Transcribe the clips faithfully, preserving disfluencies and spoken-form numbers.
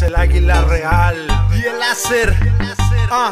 el águila real y el láser. Ah.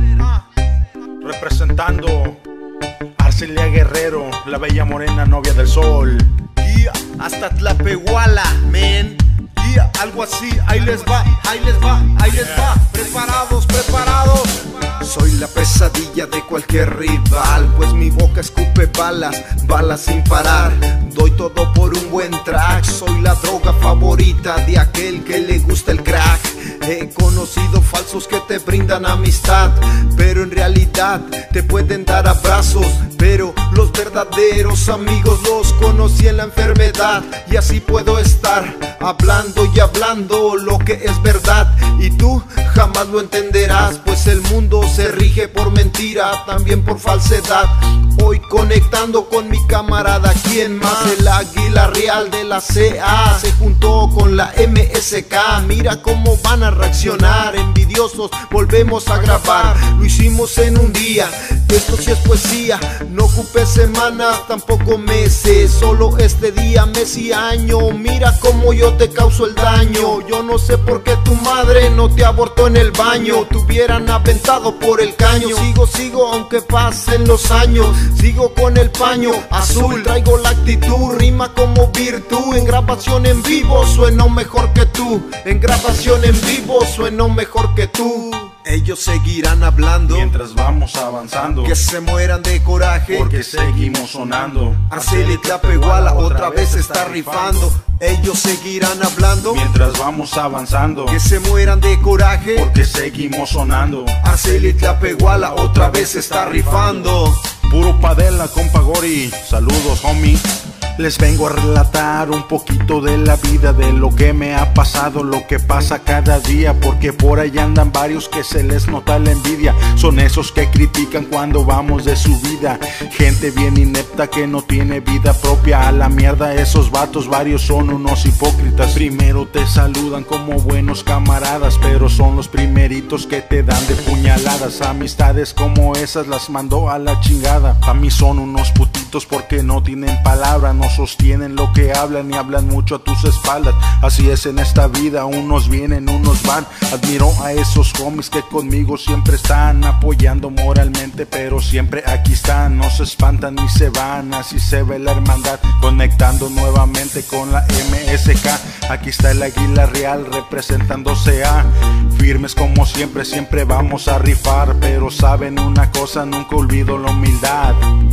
Representando Arcelia Guerrero, la bella morena novia del sol. Yeah. Hasta Tlapehuala, men. Yeah. Algo así, ahí les va, ahí les va, ahí les va. Preparados, preparados. Soy la pesadilla de cualquier rival, pues mi boca escupe balas, balas sin parar. Doy todo por un buen track. Soy la droga favorita de aquel que le gusta el crack. He conocido falsos que te brindan amistad, pero en realidad te pueden dar abrazos. Pero los verdaderos amigos los conocí en la enfermedad. Y así puedo estar hablando y hablando lo que es verdad, y tú jamás lo entenderás, pues el mundo se rige por mentira, también por falsedad. Hoy conectando con mi camarada, ¿quién más? El águila real de la C A se juntó con la M S K. Mira cómo van a reaccionar, envidiosos, volvemos a grabar. Lo hicimos en un día, esto sí es poesía. No ocupé semanas, tampoco meses, solo este día, mes y año. Mira cómo yo te causo el daño. Yo no sé por qué tu madre no te abortó en el baño, te hubieran aventado por el caño. Sigo, sigo, aunque pasen los años, sigo con el paño azul. Traigo la actitud, rima como virtud. En grabación en vivo sueno mejor que tú. En grabación en vivo sueno mejor que tú. Ellos seguirán hablando mientras vamos avanzando, que se mueran de coraje porque seguimos sonando. Arcelia Tlapehuala otra vez está rifando. Ellos seguirán hablando mientras vamos avanzando, que se mueran de coraje porque seguimos sonando. Arcelia Tlapehuala otra vez está rifando. Puro Padela, compa Gori, saludos homie. Les vengo a relatar un poquito de la vida, de lo que me ha pasado, lo que pasa cada día, porque por ahí andan varios que se les nota la envidia. Son esos que critican cuando vamos de subida, gente bien inepta que no tiene vida propia. A la mierda esos vatos, varios son unos hipócritas. Primero te saludan como buenos camaradas, pero son los primeritos que te dan de puñaladas. Amistades como esas las mandó a la chingada. A mí son unos putitos porque no tienen palabra, no sostienen lo que hablan y hablan mucho a tus espaldas. Así es en esta vida, unos vienen, unos van. Admiro a esos homies que conmigo siempre están, apoyando moralmente, pero siempre aquí están. No se espantan ni se van, así se ve la hermandad, conectando nuevamente con la M S K. Aquí está el águila real representándose a firmes como siempre, siempre vamos a rifar. Pero saben una cosa, nunca olvido la humildad.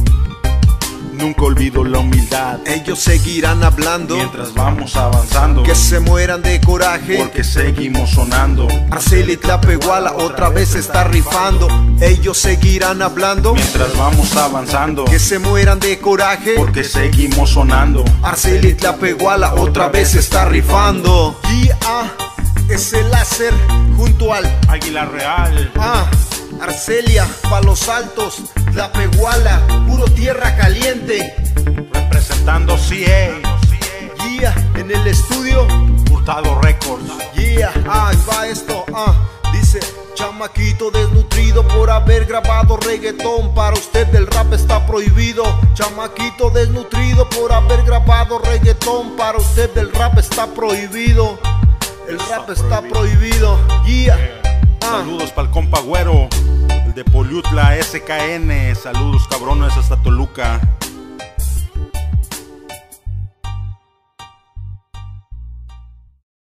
Nunca olvido la humildad. Ellos seguirán hablando mientras vamos avanzando, que se mueran de coraje porque seguimos sonando. Arcelia Tlapehuala otra vez está rifando. Ellos seguirán hablando mientras vamos avanzando, que se mueran de coraje porque seguimos sonando. Arcelia Tlapehuala otra vez está rifando. Y ah, es el láser junto al águila real. Ah, Arcelia, Palos Altos, Tlapehuala, puro tierra caliente. Representando C A. Yeah, en el estudio Hurtado Records. Yeah, ah, ahí va esto, ah. Dice, chamaquito desnutrido por haber grabado reggaetón. Para usted el rap está prohibido. Chamaquito desnutrido por haber grabado reggaetón. Para usted el rap está prohibido. El rap está prohibido. Yeah. Ah. Saludos para el compa Güero, el de Poliutla S K N. Saludos cabrones hasta Toluca.